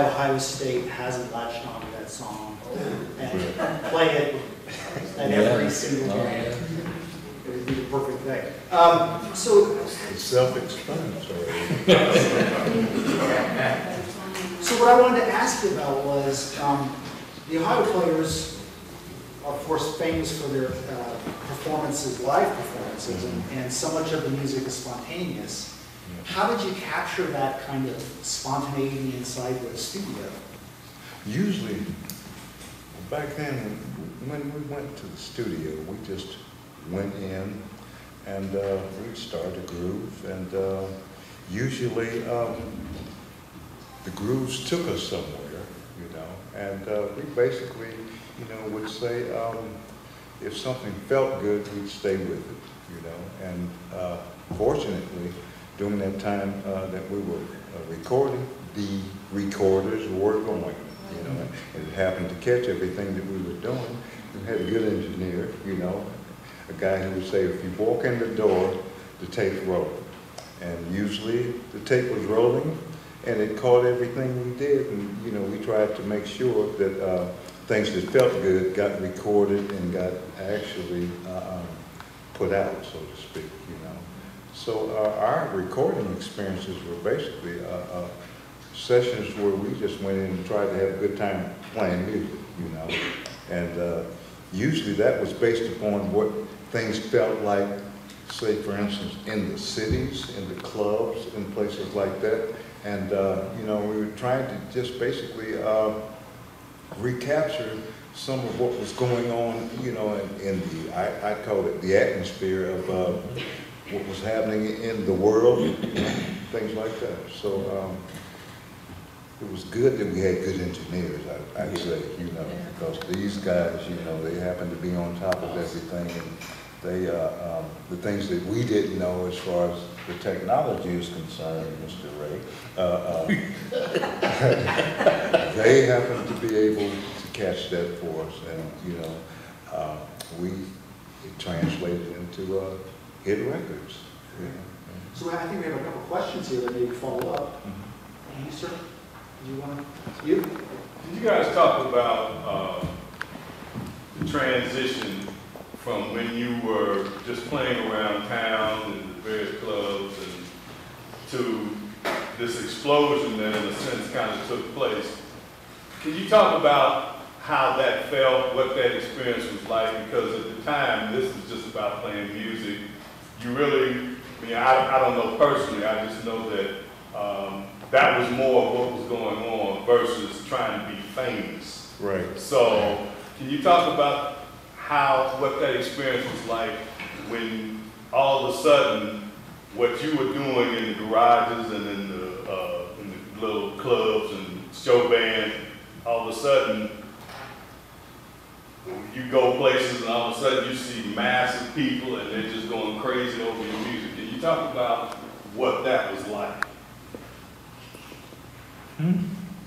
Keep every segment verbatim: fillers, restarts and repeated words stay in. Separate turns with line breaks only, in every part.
Ohio State hasn't latched onto that song and play it at every
Yeah.
single
Oh,
game.
yeah.
It would be the perfect thing. Um, so,
It's self-explanatory.
so what I wanted to ask you about was, um, the Ohio Players are, of course, famous for their uh, performances, live performances, and, and so much of the music is spontaneous. How did you capture that kind of spontaneity inside the studio?
Usually, back then, when we went to the studio, we just went in and uh, we'd start a groove, and uh, usually um, the grooves took us somewhere, you know, and uh, we basically, you know, would say um, if something felt good, we'd stay with it, you know, and uh, fortunately, during that time uh, that we were uh, recording, the recorders were going, you know, and it happened to catch everything that we were doing. We had a good engineer, you know, a guy who would say, if you walk in the door, the tape's rolling. And usually the tape was rolling, and it caught everything we did, and, you know, we tried to make sure that uh, things that felt good got recorded and got actually uh, um, put out, so to speak, you know. So uh, our recording experiences were basically uh, uh, sessions where we just went in and tried to have a good time playing music, you know. And uh, usually that was based upon what things felt like, say for instance, in the cities, in the clubs, in places like that. And uh, you know, we were trying to just basically uh, recapture some of what was going on, you know, in, in the, I, I call it the atmosphere of uh, what was happening in the world, things like that. So um, it was good that we had good engineers, I, I'd say, you know, because these guys, you know, they happen to be on top of everything, and they, uh, um, the things that we didn't know as far as the technology is concerned, Mister Ray, uh, uh, they happen to be able to catch that for us, and, you know, uh, we it translated into uh, hit records. You know.
So I think we have a couple questions here that maybe follow up. Mm-hmm. You, sir? Do you want to? You?
Did you guys talk about uh, the transition from when you were just playing around town in the various clubs and to this explosion that in a sense kind of took place? Can you talk about how that felt, what that experience was like? Because at the time, this was just about playing music. You really, I mean, I, I don't know personally, I just know that um, that was more of what was going on versus trying to be famous.
Right.
So, can you talk about how, what that experience was like when all of a sudden, what you were doing in the garages and in the, uh, in the little clubs and show band, all of a sudden, you go places and all of a sudden you see massive people and they're just going crazy over your music. Can you talk about what that was like?
Hmm.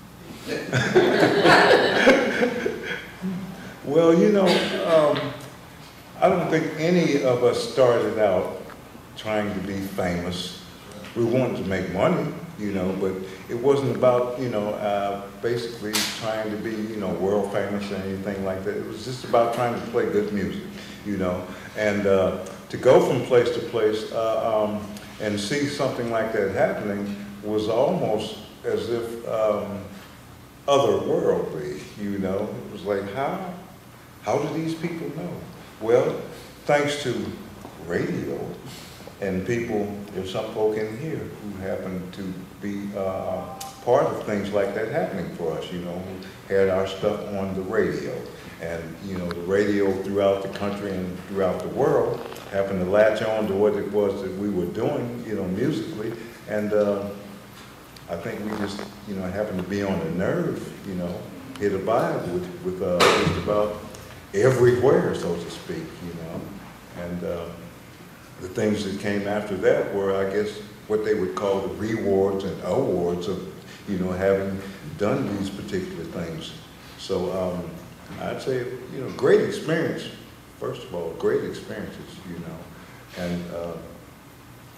Well, you know, um, I don't think any of us started out trying to be famous. We wanted to make money, you know, but it wasn't about, you know, uh, basically trying to be, you know, world famous or anything like that. It was just about trying to play good music, you know, and uh, to go from place to place uh, um, and see something like that happening was almost as if um, otherworldly, you know. It was like, how, how do these people know? Well, thanks to radio and people, there's some folk in here who happen to be uh, part of things like that happening for us, you know, who had our stuff on the radio. And, you know, the radio throughout the country and throughout the world happened to latch on to what it was that we were doing, you know, musically. And uh, I think we just, you know, happened to be on the nerve, you know, hit a vibe with, with uh, just about everywhere, so to speak, you know. And uh, the things that came after that were, I guess, what they would call the rewards and awards of, you know, having done these particular things. So um, I'd say, you know, great experience, first of all, great experiences, you know. And uh,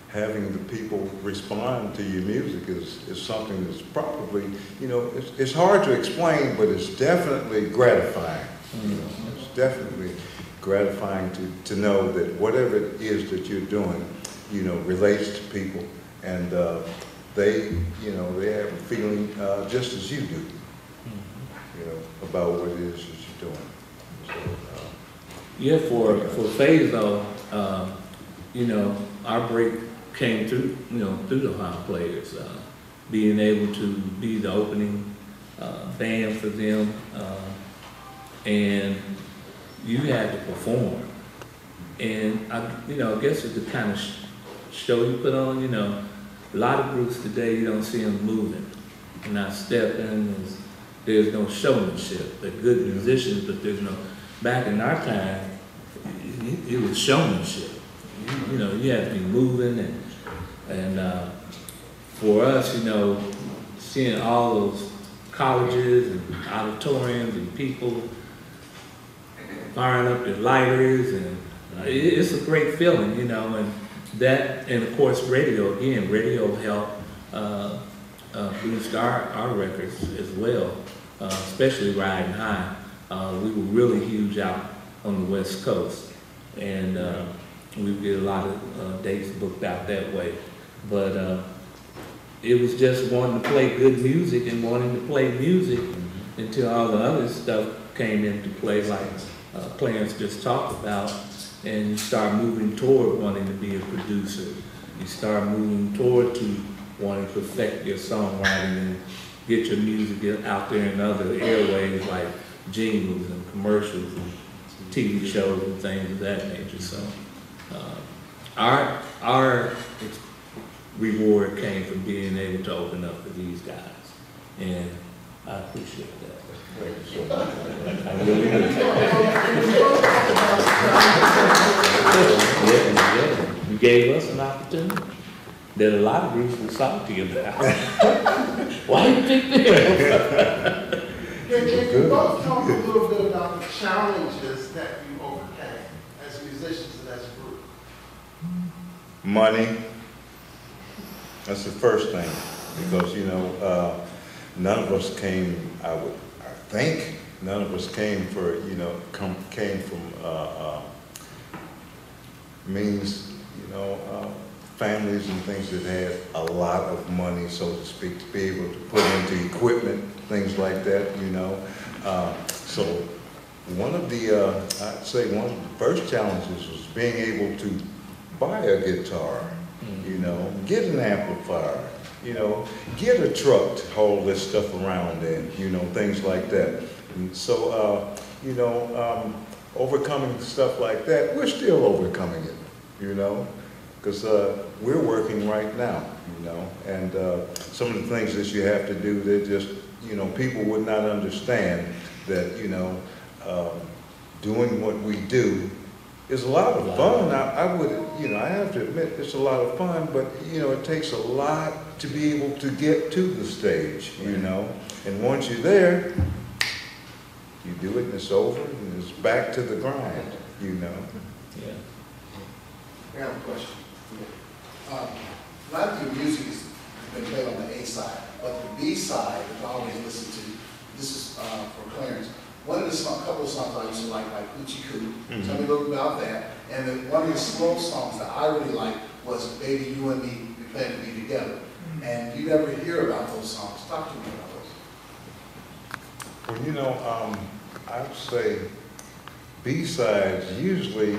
having the people respond to your music is, is something that's probably, you know, it's, it's hard to explain, but it's definitely gratifying. You know, it's definitely gratifying to, to know that whatever it is that you're doing, you know, relates to people, and uh, they, you know, they have a feeling uh, just as you do, you know, about what it is that you're doing. So, uh,
Yeah, for, for Fayetteville, uh, you know, our break came through, you know, through the Ohio Players, uh, being able to be the opening uh, band for them, uh, and you had to perform. And I, you know, I guess it's the kind of sh show you put on, you know, a lot of groups today, you don't see them moving, not stepping, there's, there's no showmanship. They're good musicians, but there's no, back in our time, it, it was showmanship. You, you know, you had to be moving, and, and uh, for us, you know, seeing all those colleges and auditoriums and people firing up their lighters, and uh, it, it's a great feeling, you know, and that, and of course radio, again, radio helped uh, uh, boost our, our records as well, uh, especially Riding High. Uh, we were really huge out on the West Coast, and uh, we get a lot of uh, dates booked out that way. But uh, it was just wanting to play good music and wanting to play music until all the other stuff came into play, like uh, Clarence just talked about, and you start moving toward wanting to be a producer. You start moving toward to wanting to perfect your songwriting and get your music out there in other airways like jingles and commercials and T V shows and things of that nature. So uh, our, our reward came from being able to open up for these guys, and I appreciate that. I really do. Yeah, yeah. You gave us an opportunity that a lot of groups were salty about. Why do you think that?
Can, can you both talk a little bit about the challenges that you overcame as musicians and as a group?
money, that's the first thing, because, you know, uh, none of us came, I would, I think, none of us came for, you know, come, came from uh, uh, means, you know, uh, families and things that had a lot of money, so to speak, to be able to put into equipment, things like that, you know. Uh, so one of the, uh, I'd say one of the first challenges was being able to buy a guitar, you know, get an amplifier, you know, get a truck to haul this stuff around in, you know, things like that. And so, uh, you know, um, overcoming stuff like that, we're still overcoming it, you know, because uh, we're working right now, you know, and uh, some of the things that you have to do, they're just, you know, people would not understand that, you know, um, doing what we do is a lot of fun. I, I would, you know, I have to admit it's a lot of fun, but, you know, it takes a lot to be able to get to the stage, you know, and once you're there, you do it and it's over and it's back to the grind, you know.
Yeah.
I have a question. Um, a lot of your music has been played on the A side, but the B side, which I always listen to, this is uh, for Clarence. One of the song, couple of songs I used to like, like Hoochie Coo. Mm-hmm. Tell me a little about that. And then one of the slow songs that I really liked was Baby You and Me, We Plan to Be Together. Mm-hmm. And you never hear about those songs. Talk to me about those.
Well, you know, um, I would say B-sides usually,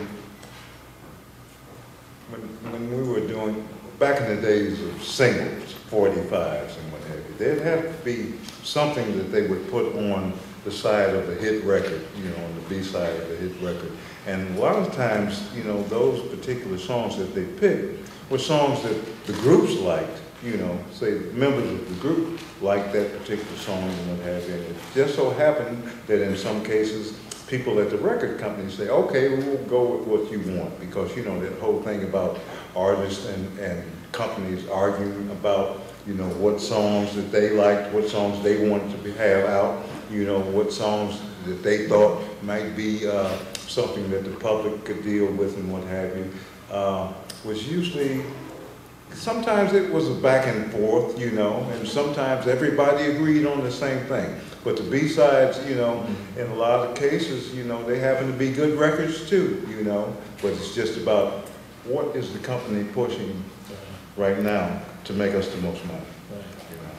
when, when we were doing, back in the days of singles, forty-fives and what have you, there'd have to be something that they would put on the side of the hit record, you know, on the B side of the hit record. And a lot of times, you know, those particular songs that they picked were songs that the groups liked, you know, say members of the group liked that particular song and what have you. And it just so happened that in some cases, people at the record company say, okay, we'll go with what you want, because, you know, that whole thing about artists and, and companies arguing about, you know, what songs that they liked, what songs they wanted to be, have out, you know, what songs that they thought might be uh, something that the public could deal with and what have you, uh, was usually sometimes it was a back and forth, you know, and sometimes everybody agreed on the same thing. But the B-sides, you know, in a lot of cases, you know, they happen to be good records too, you know, but it's just about what is the company pushing right now to make us the most money. You know?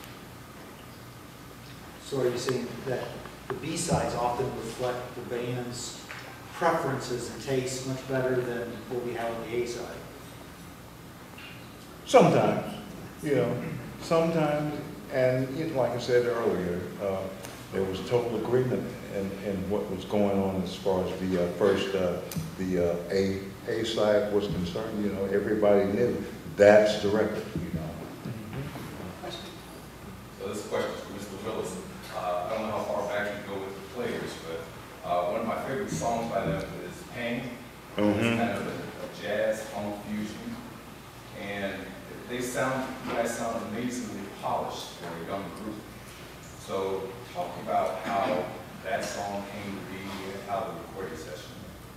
So are you saying that the B-sides often reflect the band's preferences and tastes much better than what we have on the A-side?
Sometimes, you know, sometimes, and you know, like I said earlier, uh, there was total agreement in, in what was going on as far as the uh, first, uh, the uh, A, A side was concerned. You know, everybody knew that's the record, you know.
So this question is for Mister Willis. Uh, I don't know how far back you go with the Players, but uh, one of my favorite songs by them is Pain.
Mm-hmm.
It's kind of a, a jazz funk fusion. And they sound, you guys sound amazingly polished for a young group. So talk about how that song came to be and how the recording session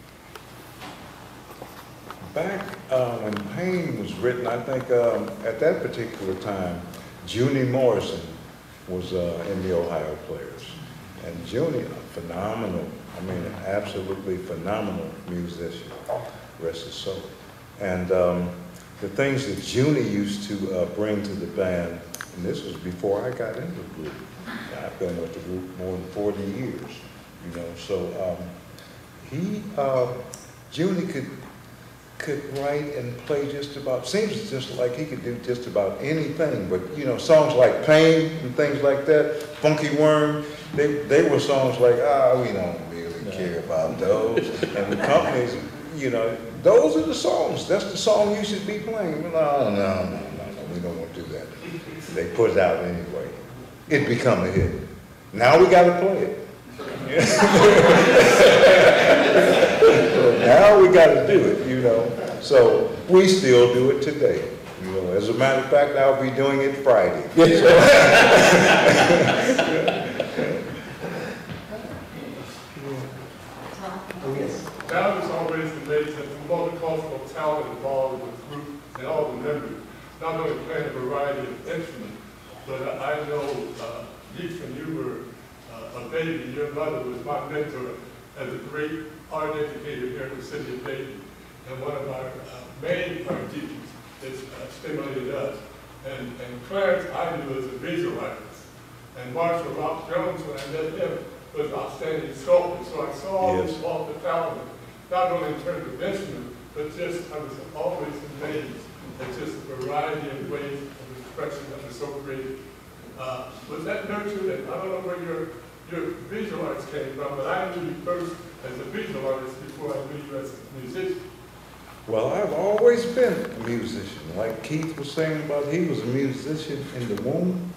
went.
Back uh, when Pain was written, I think um, at that particular time, Junie Morrison was uh, in the Ohio Players. And Junie, a phenomenal, I mean, an absolutely phenomenal musician, rest his soul. And um, the things that Junie used to uh, bring to the band, and this was before I got into the group. I've been with the group more than forty years, you know. So um, he, uh, Junie could could write and play just about. Seems just like he could do just about anything. But you know, songs like Pain and things like that, Funky Worm, they they were songs like, ah, we don't really care about those. And the companies, you know, those are the songs. That's the song you should be playing. No, no, no, no, no, we don't want to do that. They put it out anyway. It become a hit. Now we got to play it. So now we got to do it, you know. So we still do it today. You know, as a matter of fact, I'll be doing it Friday.
Now it's always amazing the multicultural talent involved with the group and all the members, not only playing a variety of instruments, but I know, uh, Heath, when you were uh, a baby, your mother was my mentor as a great art educator here in the city of Dayton. And one of our uh, main art teachers has uh, stimulated us. And, and Clarence I knew as a visual artist. And Marshall Rock Jones, when I met him, was outstanding sculptor. So I saw all
Yes.
this multi-talent, not only in terms of instruments, but just I was always amazed at just the variety of ways of expression that was so creative. Uh, was that nurtured? And I don't know where your your visual arts came from, but I knew you first as a visual artist before I knew you as a musician.
Well, I've always been a musician. Like Keith was saying about he was a musician in the womb.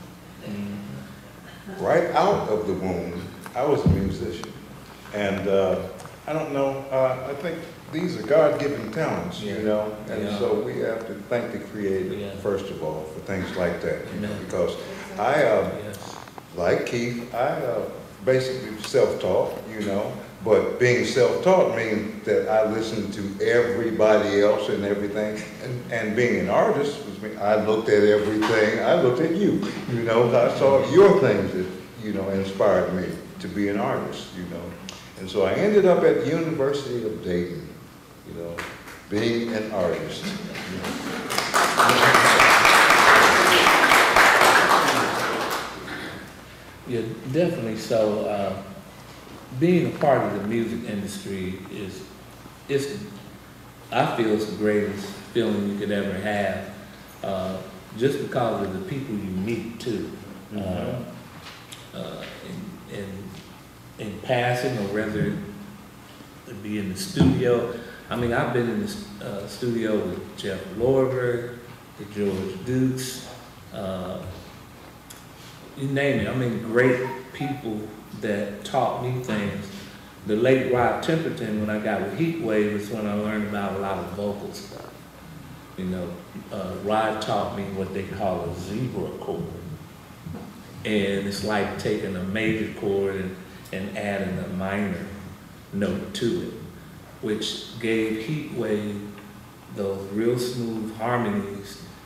Right out of the womb, I was a musician. And uh, I don't know, uh, I think these are God-given talents, you
Yeah.
know? And
Yeah.
so we have to thank the Creator,
Yeah.
first of all, for things like that. You know,
Yeah.
because I, uh,
Yes.
like Keith, I uh, basically self-taught, you know, but being self-taught means that I listened to everybody else and everything, and, and being an artist was me, I looked at everything, I looked at you, you know, I saw your things that, you know, inspired me to be an artist, you know. And so I ended up at the University of Dayton, you know, being an artist. You know.
Yeah, definitely. So, uh, being a part of the music industry is, it's, I feel it's the greatest feeling you could ever have, uh, just because of the people you meet too.
Mhm.
Uh, uh, in, in, in passing, or whether it be in the studio. I mean, I've been in the uh, studio with Jeff Lorber, with George Dukes, uh, you name it. I mean, great people that taught me things. The late Rod Temperton, when I got with Heatwave, is when I learned about a lot of vocal stuff. You know, uh, Rod taught me what they call a zebra chord. And it's like taking a major chord and, and adding a minor note to it, which gave Heatwave those real smooth harmonies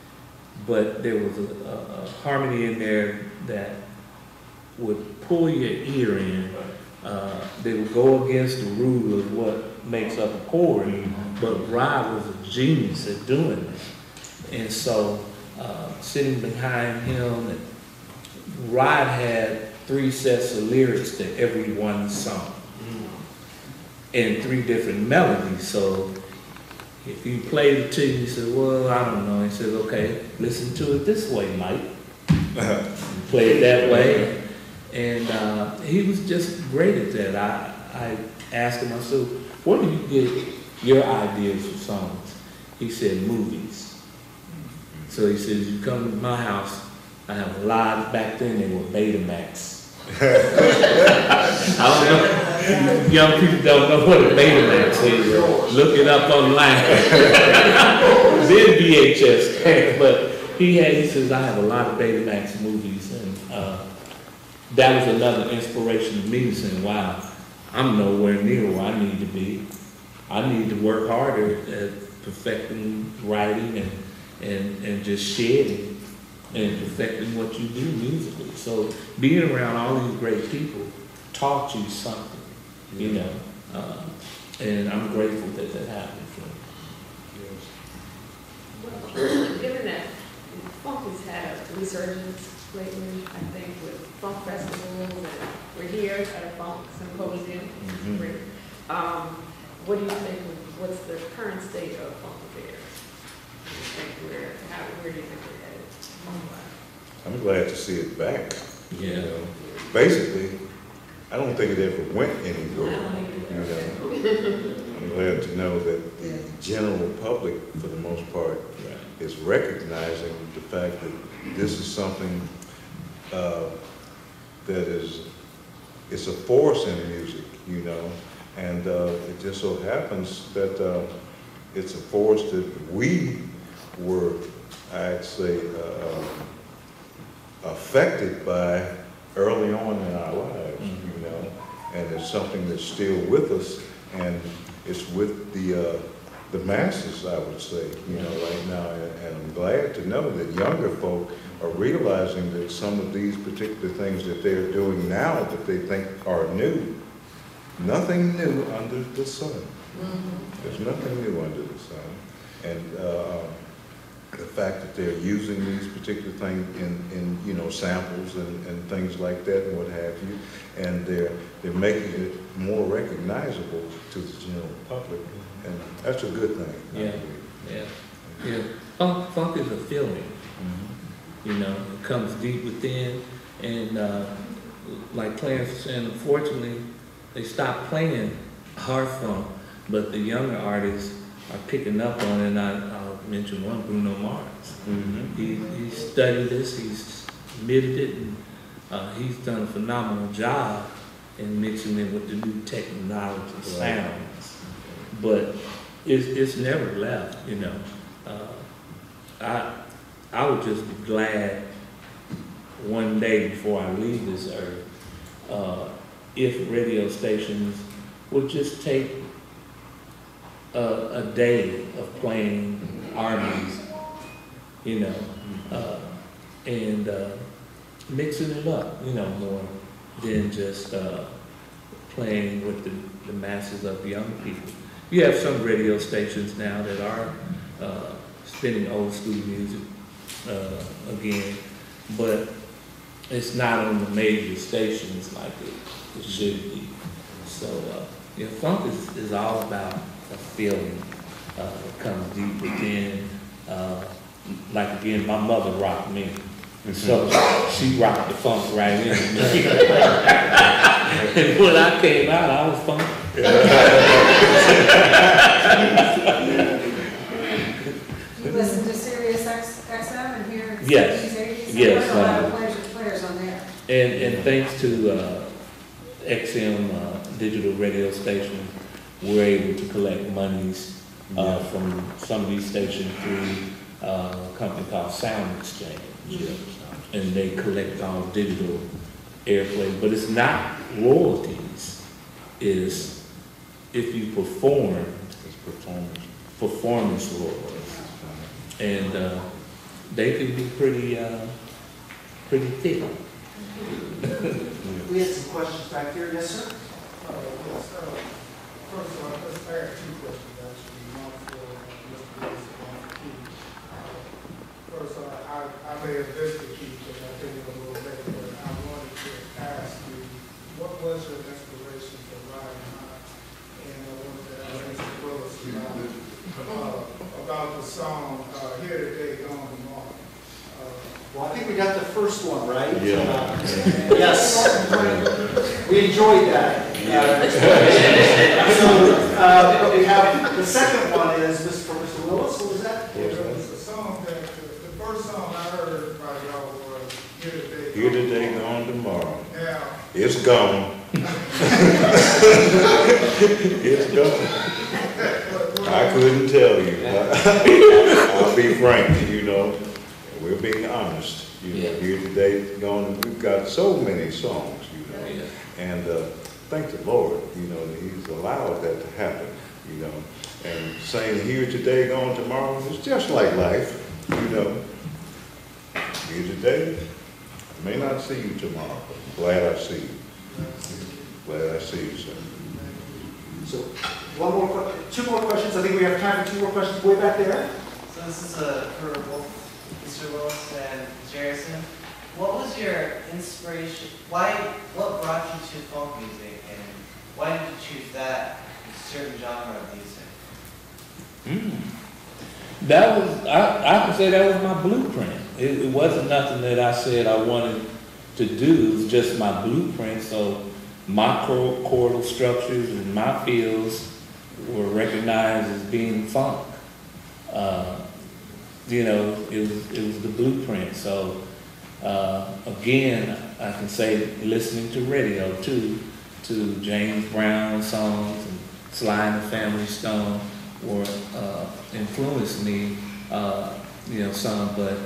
but there was a, a, a harmony in there that would pull your ear in. Uh, they would go against the rule of what makes up a chord, but Rod was a genius at doing that. And so, uh, sitting behind him, and Rod had three sets of lyrics to every one song, and three different melodies. So if you played it to you, he said, well, I don't know. He said, okay, listen to it this way, Mike. Play it that way. And uh, he was just great at that. I, I asked him, I said, where do you get your ideas for songs? He said, movies. So he says, you come to my house, I have a lot, back then they were Betamax. I don't know, young people don't know what a Betamax is. Look it up online. Then V H S came, but he had, he says, I have a lot of Betamax movies, and uh, that was another inspiration to me, saying, wow, I'm nowhere near where I need to be. I need to work harder at perfecting writing and, and, and just sharing and perfecting what you do musically. So being around all these great people taught you something, you know, uh, and I'm grateful that that happened for me.
Well, given that funk has had a resurgence lately, I think, with funk festivals, and we're here at a funk symposium.
Mm-hmm.
um, what do you think, what's the current state of funk affairs? Do you think we're, how, where do you think we're headed?
I'm glad to see it back.
Yeah.
You know, basically, I don't think it ever went anywhere.
I don't think
You know, I'm glad to know that the general public, for the most part,
Right.
is recognizing the fact that this is something uh, that is, it's a force in music, you know, and uh, it just so happens that uh, it's a force that we were, I'd say, uh, affected by early on in our lives,
Mm-hmm.
you know, and it's something that's still with us, and it's with the uh, the masses, I would say, you know, right now, and, and I'm glad to know that younger folk are realizing that some of these particular things that they're doing now that they think are new, nothing new under the sun. Mm-hmm. There's nothing new under the sun, and uh, the fact that they're using these particular things in, in you know, samples and, and things like that and what have you, and they're they're making it more recognizable to the general public, and that's a good thing.
Yeah, yeah, yeah. Funk, funk is a feeling,
Mm-hmm.
you know, it comes deep within, and uh, like Clarence was saying, unfortunately, they stopped playing hard funk, but the younger artists are picking up on it, and I, I'll mention one, Bruno Mars.
Mm-hmm.
He, he studied this, he's admitted it, and uh, he's done a phenomenal job in mixing it with the new technology sounds. But it's, it's never left, you know. Uh, I, I would just be glad one day before I leave this earth, uh, if radio stations would just take a, a day of playing R and B's, you know, uh, and uh, mixing it up, you know, more than just uh, playing with the, the masses of young people. You have some radio stations now that are uh, spinning old school music uh, again, but it's not on the major stations like it, it should be. So, uh, you know, funk is, is all about a feeling uh, that comes deep within. Uh, like again, my mother rocked me, and so she rocked the funk right in me. And when I came out, I was funky.
You listen to Sirius X M and hear
Yes.
these eighties?
Yes,
There are a lot of
uh,
players, players on there.
And, and thanks to uh, X M uh, digital radio stations, we're able to collect monies uh, from some of these stations through uh, a company called Sound Exchange. And they collect all digital airplay, but it's not royalties, it's if you perform,
It's performance.
performance royalties. And uh, they can be pretty, uh, pretty thick.
We had some questions back here, yes, sir?
Uh, yes, uh, First of all, let's add two questions, actually, one for Mister Lewis and one for Keith. Uh, First, uh, I, I may have missed the Keith, because I think it was a little late, but I wanted to ask you, what was your inspiration for writing high? And I wanted to ask Mister Willis about, uh, about the song, uh, Here Today, Gone Tomorrow. Uh,
Well, I think we got the first one, right?
Yeah.
Uh, Yes. We enjoyed that. Uh, So, uh, but we have, the second one is this for Mister Willis, what was that?
There was a song that, the the first song I heard by y'all was Here Today.
Here today, gone tomorrow.
Now,
It's gone. It's gone. I couldn't tell you. I'll be frank, you know, we're being honest. You know,
Yeah.
here today, gone, we've got so many songs, you know.
Yeah.
And uh, thank the Lord, you know, that He's allowed that to happen, you know. And saying here today, gone tomorrow, is just like life, you know. Here today, I may not see you tomorrow, but I'm glad I see you. Glad I see you, sir.
So, one more, que- two more questions, I think we have time for two more questions, way back there.
So this is a for both Mister Willis and Mister Harrison. What was your inspiration? Why? What brought you to folk music, and why did you choose that certain genre of music?
Mm. That was, I, I can say that was my blueprint. It, it wasn't nothing that I said I wanted to do, it was just my blueprint. So my chor- chordal structures and my feels were recognized as being funk. Uh, you know, it was, it was the blueprint. So uh, again, I can say listening to radio too, to James Brown songs and Sly and the Family Stone were uh, influenced me, uh, you know, some, but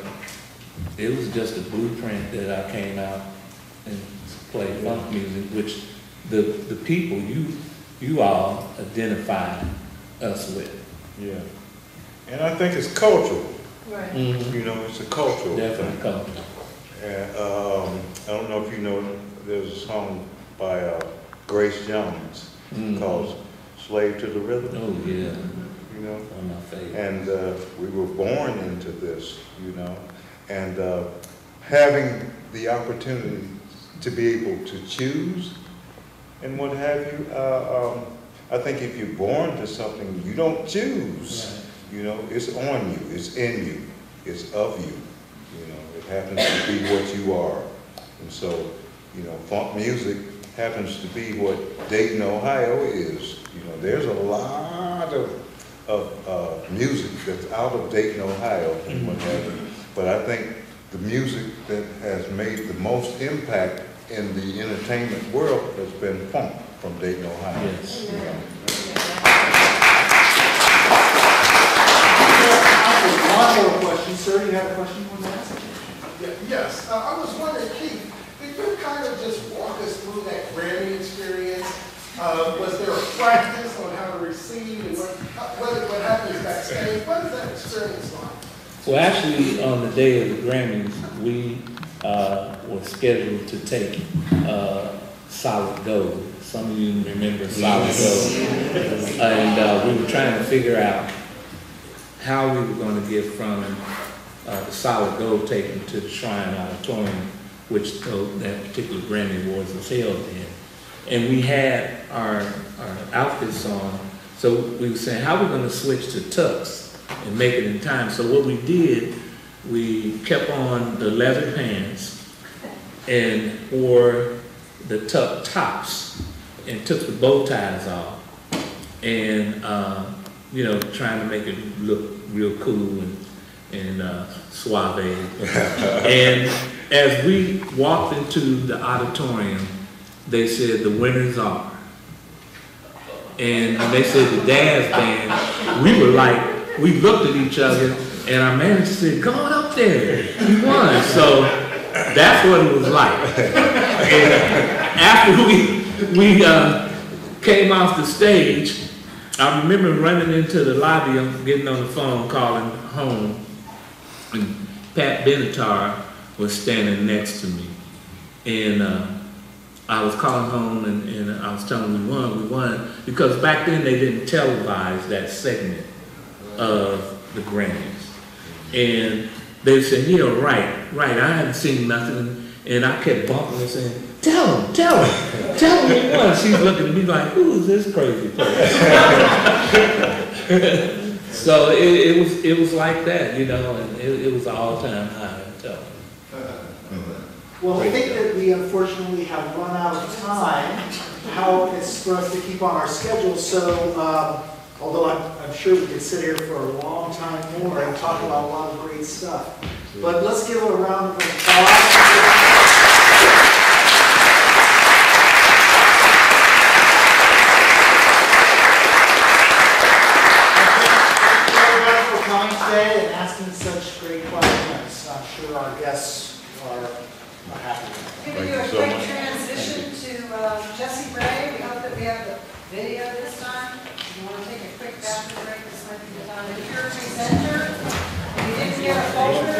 it was just a blueprint that I came out and played funk music, which the the people you you all identified us with.
Yeah. And I think it's cultural.
Right.
Mm-hmm.
You know, it's a cultural
Definitely
thing.
culture.
And, um, I don't know if you know, there's a song by uh, Grace Jones
Mhm.
called Slave to the Rhythm,
Oh yeah,
you know?
one of my favorites.
And uh, we were born into this, you know? And uh, having the opportunity to be able to choose and what have you, uh, um, I think if you're born to something, you don't choose.
Right.
You know, it's on you, it's in you, it's of you. You know, it happens to be what you are. And so, you know, funk music happens to be what Dayton, Ohio is. You know, there's a lot of, of uh, music that's out of Dayton, Ohio, and what have you. But I think the music that has made the most impact in the entertainment world has been funk from Dayton, Ohio.
Yes.
You know.
One more question, sir, you have a question you want to ask?
Yeah, Yes, uh, I was wondering, Keith, could you kind of just walk us through that Grammy experience? Uh, was there a practice on how to receive and what, how- what, what happens backstage? What is that experience like?
Well, actually, on the day of the Grammys, we uh, were scheduled to take uh, Solid Gold. Some of you remember Solid Gold. And uh, we were trying to figure out how we were going to get from uh, the Solid Gold taken to the Shrine Auditorium, which uh, that particular Grammy Awards was held in. And we had our, our outfits on, so we were saying, how are we going to switch to tux and make it in time? So what we did, we kept on the leather pants and wore the tuck tops and took the bow ties off, and uh, you know, trying to make it look real cool and, and uh, suave. And as we walked into the auditorium, they said the winners are. And when they said the dance band, we were like, we looked at each other, and our manager said, "Come on up there, you won." So that's what it was like. And after we we uh, came off the stage, I remember running into the lobby, I'm getting on the phone, calling home, and Pat Benatar was standing next to me. And uh, I was calling home and, and I was telling them we won, we won. Because back then they didn't televise that segment of the Grammys. And they said, yeah, right, right, I haven't seen nothing. And I kept bumping and saying, tell him, tell him, tell him we won. She's looking at me like, who is this crazy person? So it, it was it was like that, you know, and it, it was an all-time high, I'm telling you.
Well, I think that we unfortunately have run out of time. How it's for us to keep on our schedule. So, um, although I'm, I'm sure we could sit here for a long time more and talk about a lot of great stuff. But let's give a round of applause. Today and asking such great questions. I'm sure our guests are, are happy.
Giving you a quick transition to uh, Jesse Bray. We hope that we have the video this time. If you want to take a quick bathroom break, this might be the time. If you're a presenter, and you didn't get a folder,